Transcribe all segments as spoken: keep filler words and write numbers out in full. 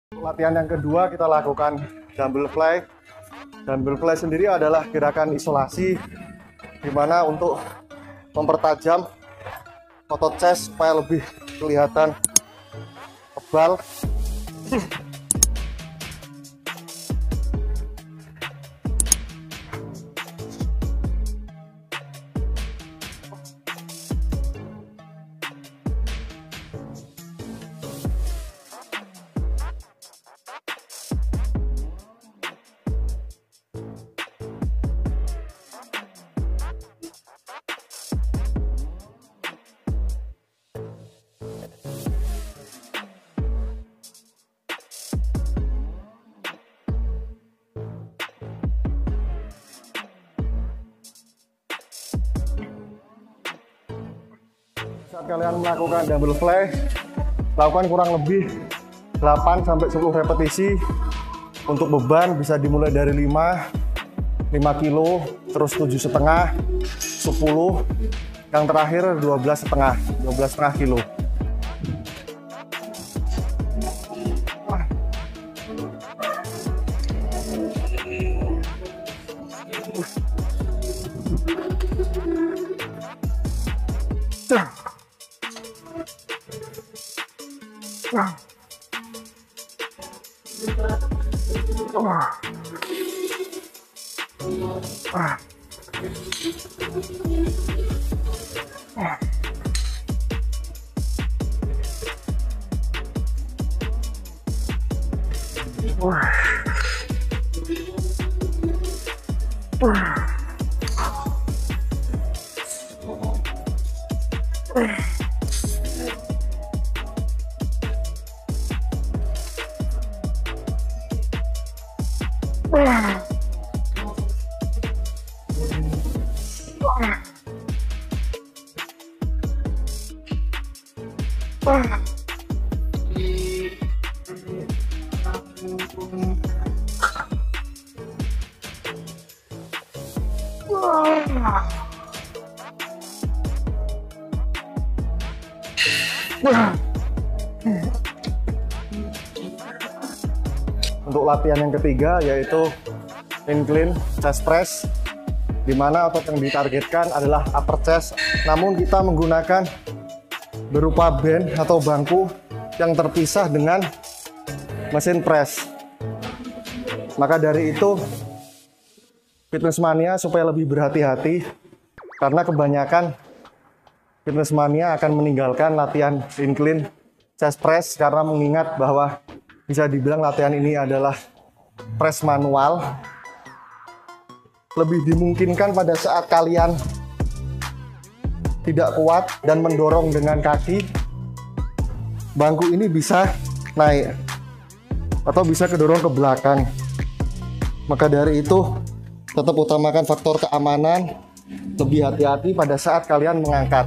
Latihan yang kedua kita lakukan dumbbell fly. Dumbbell fly sendiri adalah gerakan isolasi di mana untuk mempertajam otot chest supaya lebih kelihatan tebal. Saat kalian melakukan dumbbell fly, lakukan kurang lebih delapan sampai sepuluh repetisi. Untuk beban bisa dimulai dari lima, lima kilo, terus tujuh setengah, sepuluh, yang terakhir dua belas setengah, dua belas setengah kilo. Wah. Wah. Wah. Wah. Wah. Untuk latihan yang ketiga yaitu incline chest press, di mana otot yang ditargetkan adalah upper chest, namun kita menggunakan berupa band atau bangku yang terpisah dengan mesin press. Maka dari itu Fitness Mania supaya lebih berhati-hati, karena kebanyakan Fitness Mania akan meninggalkan latihan incline chest press karena mengingat bahwa bisa dibilang latihan ini adalah press manual. Lebih dimungkinkan pada saat kalian tidak kuat dan mendorong dengan kaki, bangku ini bisa naik atau bisa kedorong ke belakang. Maka dari itu tetap utamakan faktor keamanan, lebih hati-hati pada saat kalian mengangkat.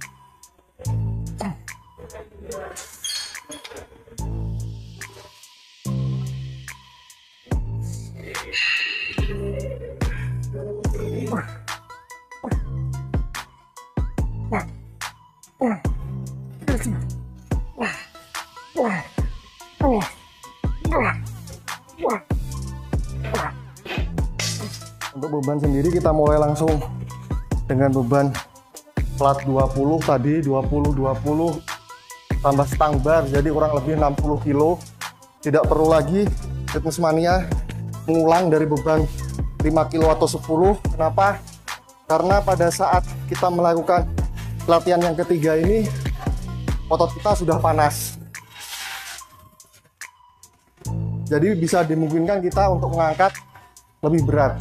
Untuk beban sendiri kita mulai langsung dengan beban flat dua puluh tadi, dua puluh dua puluh tambah stang bar, jadi kurang lebih enam puluh kilo. Tidak perlu lagi Fitness Mania mengulang dari beban lima kilo atau sepuluh. Kenapa? Karena pada saat kita melakukan latihan yang ketiga ini otot kita sudah panas, jadi bisa dimungkinkan kita untuk mengangkat lebih berat.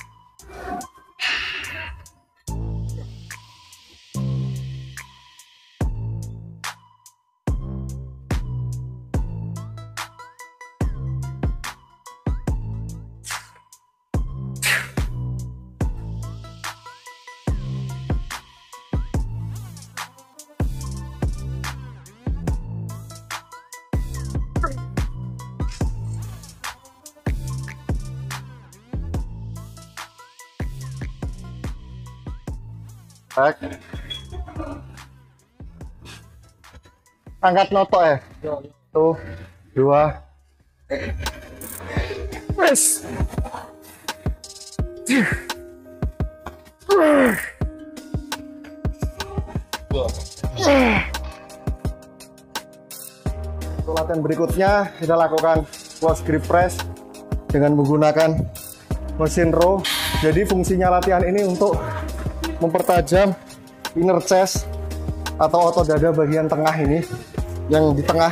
Baik. Angkat noto ya. Tuh, dua, Wes. Untuk latihan berikutnya kita lakukan close grip press dengan menggunakan mesin row. Jadi fungsinya latihan ini untuk mempertajam inner chest atau otot dada bagian tengah ini, yang di tengah.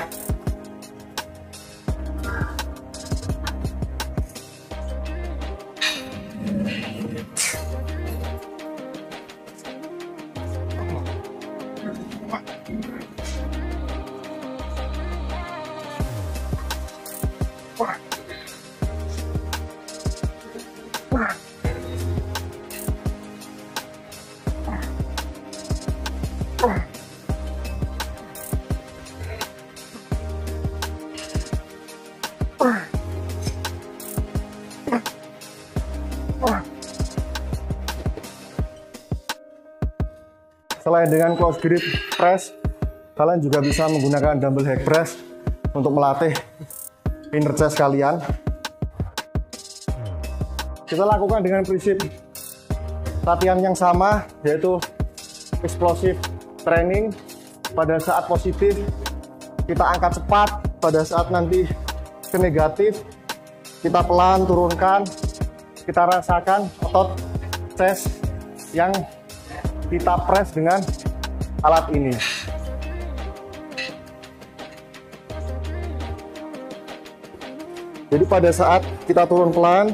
Selain dengan close grip press, kalian juga bisa menggunakan dumbbell hack press untuk melatih inner chest kalian. Kita lakukan dengan prinsip latihan yang sama, yaitu explosive training. Pada saat positif kita angkat cepat, pada saat nanti ke negatif kita pelan turunkan. Kita rasakan otot chest yang kita press dengan alat ini. Jadi pada saat kita turun pelan,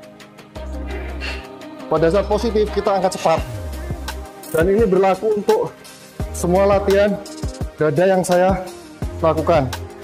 pada saat positif kita angkat cepat. Dan ini berlaku untuk semua latihan dada yang saya lakukan.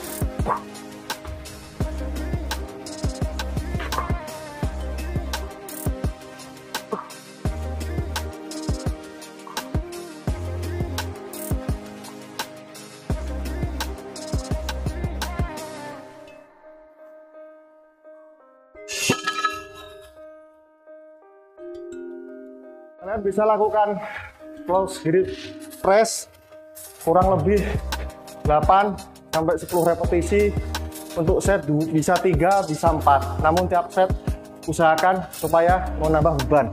Kalian bisa lakukan close grip press kurang lebih delapan sampai sepuluh repetisi. Untuk set bisa tiga, bisa empat. Namun tiap set usahakan supaya mau nambah beban.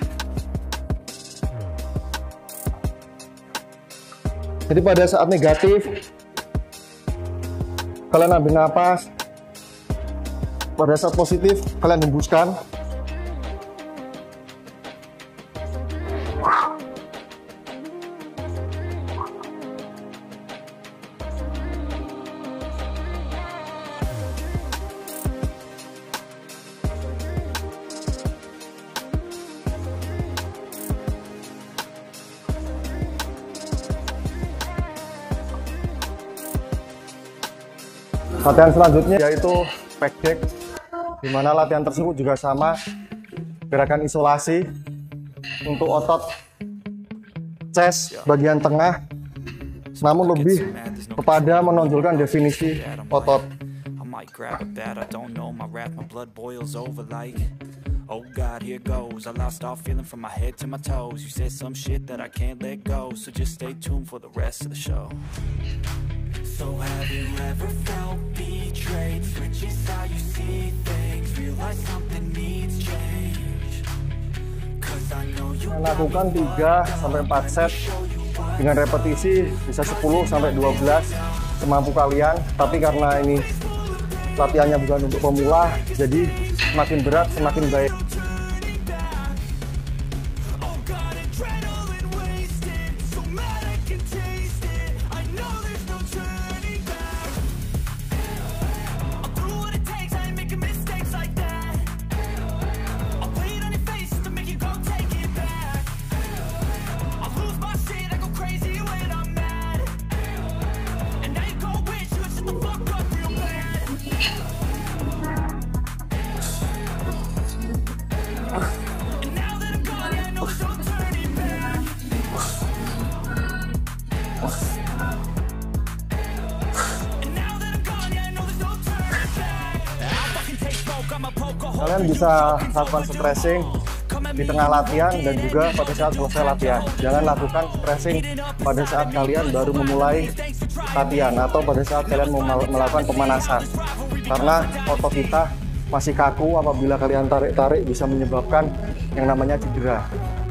Jadi pada saat negatif kalian ambil napas. Pada saat positif kalian hembuskan. Latihan selanjutnya yaitu pec deck, di mana latihan tersebut juga sama, gerakan isolasi untuk otot chest bagian tengah, namun lebih kepada menonjolkan definisi otot. Oh God, here goes. I lost all feeling from my head to my toes. You said some shit that I can't let go, so just stay tuned for the rest of the show. So have you ever felt betrayed? Switches how you see things. Realize something needs change. Cause I know you. Lakukan tiga sampai empat set dengan repetisi bisa sepuluh sampai dua belas semampu kalian. Tapi karena ini latihannya bukan untuk pemula, jadi semakin berat semakin baik. Kalian bisa lakukan stretching di tengah latihan dan juga pada saat selesai latihan. Jangan lakukan stretching pada saat kalian baru memulai latihan atau pada saat kalian mau melakukan pemanasan. karena otot kita masih kaku. Apabila kalian tarik-tarik bisa menyebabkan yang namanya cedera.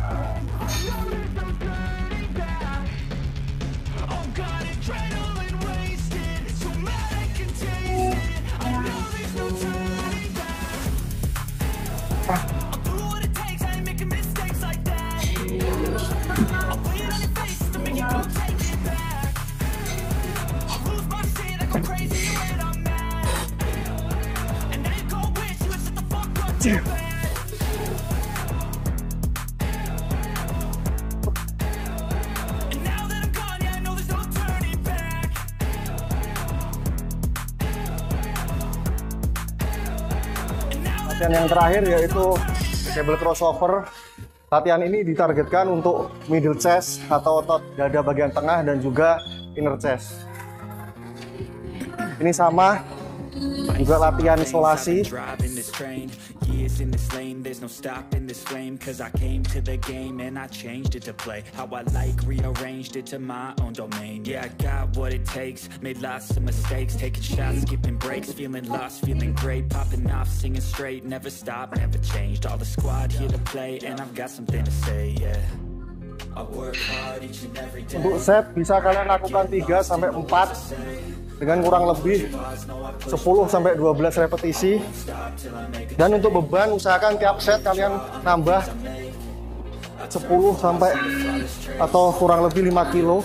Latihan yang terakhir yaitu cable crossover. Latihan ini ditargetkan untuk middle chest atau otot dada bagian tengah dan juga inner chest. Ini sama, juga latihan isolasi. Years in this lane, there's no stopping this flame. Cause I came to the game and I changed it to play how I like, rearranged it to my own domain. Yeah, I got what it takes, made lots of mistakes, taking shots, skipping breaks, feeling lost, feeling great, popping off, singing straight, never stopped, never changed. All the squad here to play and I've got something to say, yeah. I work hard each and every day. Untuk set bisa kalian lakukan tiga sampai empat dengan kurang lebih sepuluh sampai dua belas repetisi. Dan untuk beban usahakan tiap set kalian nambah sepuluh sampai atau kurang lebih lima kilo.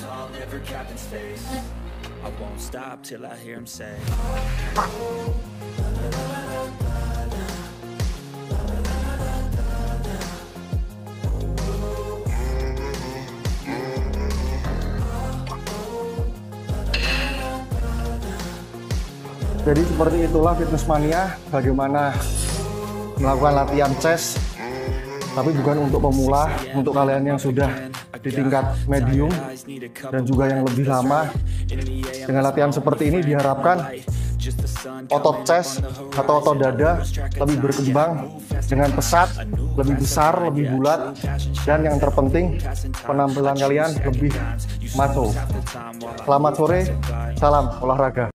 Jadi seperti itulah Fitness Mania, bagaimana melakukan latihan chest, tapi bukan untuk pemula, untuk kalian yang sudah di tingkat medium dan juga yang lebih lama. Dengan latihan seperti ini diharapkan otot chest atau otot dada lebih berkembang dengan pesat, lebih besar, lebih bulat, dan yang terpenting penampilan kalian lebih macho. Selamat sore, salam olahraga.